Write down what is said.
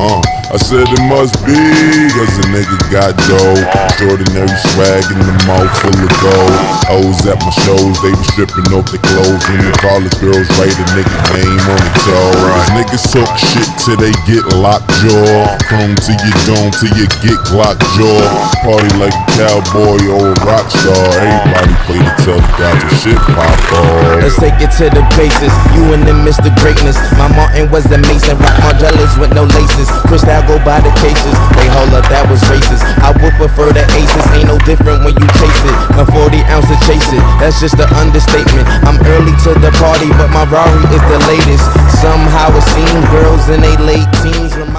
I said it must be, cause a nigga got dough. Extraordinary swag in the mouth full of gold. Hoes at my shows, they be stripping off their clothes. And the college girls write a nigga name on the toe. Niggas talk shit till they get locked jaw. Chrome to your dome till you get Glock jaw. Party like a cowboy or a rock star. Everybody play the tough guy till shit pop off. Let's take it to the basis, you and them Mr. Greatness. My Martin was a Mason, rock Margellas with no laces. Cristal go by the cases, wait hold up, that was racist. I would prefer the aces, ain't no different when you chase it. A 40 ounce to chase it, that's just an understatement. I'm early to the party, but my Rari is the latest. Somehow it seems girls in they late teens